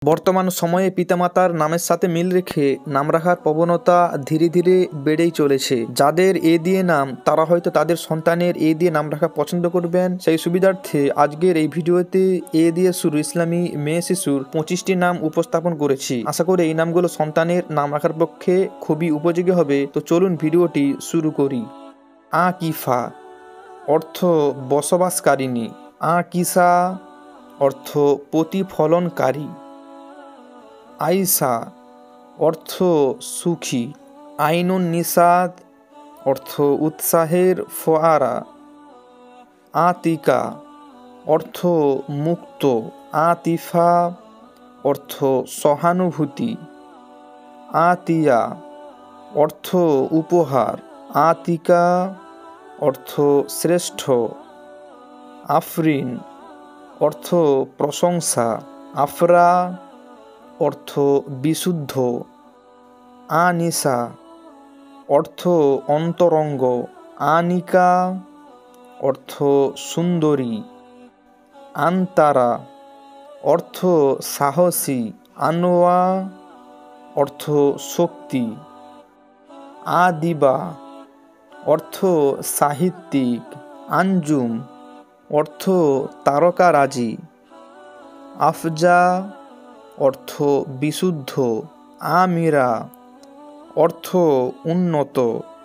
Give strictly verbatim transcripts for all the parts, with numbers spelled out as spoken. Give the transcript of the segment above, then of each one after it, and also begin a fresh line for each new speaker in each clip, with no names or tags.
বর্তমান সময়ে পিতামাতার নামের সাথে মিল রেখে নাম রাখার প্রবণতা ধীরে ধীরে বেড়েই চলেছে। যাদের এ দিয়ে নাম তারা হয়তো তাদের সন্তানের এ দিয়ে নাম রাখা পছন্দ করবেন। সেই সুবিধার্থে আজকের এই ভিডিওতে এ দিয়ে শুরু ইসলামী মেয়ে শিশুর পঁচিশটি নাম উপস্থাপন করেছি। আশা করি এই নামগুলো সন্তানের নাম রাখার পক্ষে খুবই উপযোগী হবে। তো চলুন ভিডিওটি শুরু করি। আকিফা অর্থ বসবাসকারিণী। আকিসা অর্থ প্রতিফলনকারী। আইসা অর্থ সুখী। আইনুন নিসাদ অর্থ উৎসাহের ফোয়ারা। আতিকা অর্থ মুক্ত। আতিফা অর্থ সহানুভূতি। আতিয়া অর্থ উপহার। আতিকা অর্থ শ্রেষ্ঠ। আফরিন অর্থ প্রশংসা। আফরা অর্থ বিশুদ্ধ। আনিসা অর্থ অন্তরঙ্গ। আনিকা অর্থ সুন্দরী। আন্তারা অর্থ সাহসী। আনোয়া অর্থ শক্তি। আদিবা অর্থ সাহিত্যিক। আঞ্জুম অর্থ তারকারাজি। আফজা অর্থ বিশুদ্ধ। আমিরা অর্থ উন্নত।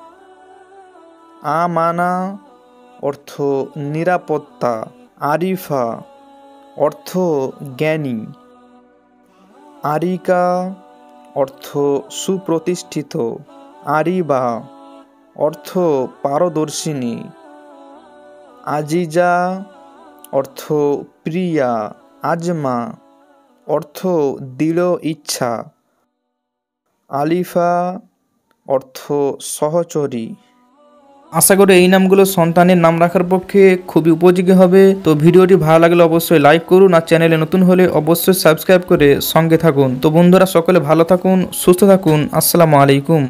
আমানা অর্থ নিরাপত্তা। আরিফা অর্থ জ্ঞানী। আরিকা অর্থ সুপ্রতিষ্ঠিত। আরিবা অর্থ পারদর্শিনী। আজিজা অর্থ প্রিয়া। আজমা অর্থ দৃঢ় ইচ্ছা। আলিফা অর্থ সহচরী। আশা করি এই নামগুলো সন্তানের নাম রাখার পক্ষে খুবই উপযোগী হবে। তো ভিডিওটি ভালো লাগলে অবশ্যই লাইক করুন, আর চ্যানেলে নতুন হলে অবশ্যই সাবস্ক্রাইব করে সঙ্গে থাকুন। তো বন্ধুরা সকলে ভালো থাকুন, সুস্থ থাকুন। আসসালামু আলাইকুম।